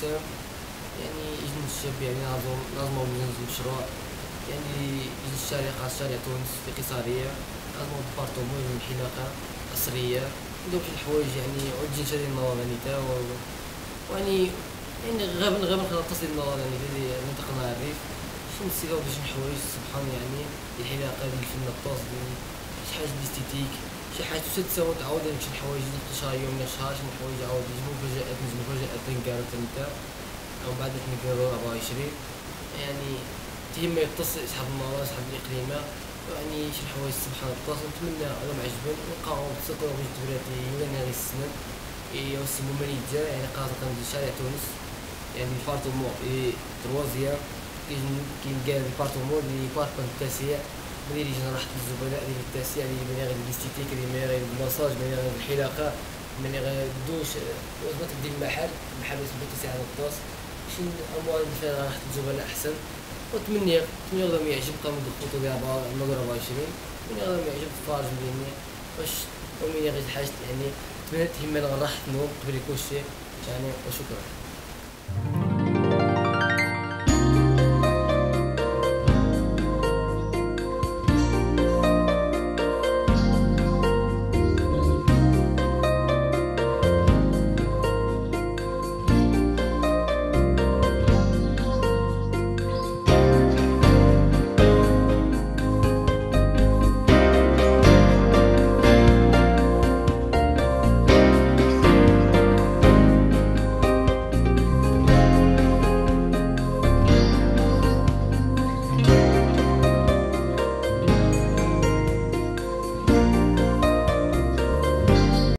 وسام يعني يجي الشاب يعني لازم بزاف المشروع يعني يجي شارع تونس في قصرية لازم بارطومون من حلاقة قصرية نديرو شي الحوايج يعني وتجي نشري النظام يعني تا يعني غير نخلص النظام يعني اللي منطقة الريف شي نسيو باش حوايج سبحان يعني الحلاقة ديال الفن الطاس ديال شي حاجة ديستيتيك شي حاجة تساوي تعاود شي حوايج نقشها يوم نشها شي حوايج عاود يجيبو مفاجآت تنقالو نتا ومن بعد نقالو 24 يعني تهم يتص يسحب المرا يسحب الإقليمة يعني شي حوايج سبحان الله نتمنى راهم عجبن نلقاو تسكرو باش تبراتي ولا غير السنة يوسمو مانيجا يعني خاصة في شارع تونس يعني البارتومون تروازيام كاين كاع البارتومون لي باركون التاسع ملي يجي راحة الزبلاء ديال التاسع اللي ملي غير الاستيتيك اللي ملي غير الماساج ملي غير الحلاقة ملي غير الدوش وزبط ديال المحل اسمه التاسع على الطاس شي اموال فيها راحة الزبلاء احسن وتمني غادي يعجب قام الخطوة ديال 24 من غادي يعجب الفارج مليني باش ومن غير حاجة يعني تمنى تهمنا راحة النوم قبل كلشي يعني وشكرا.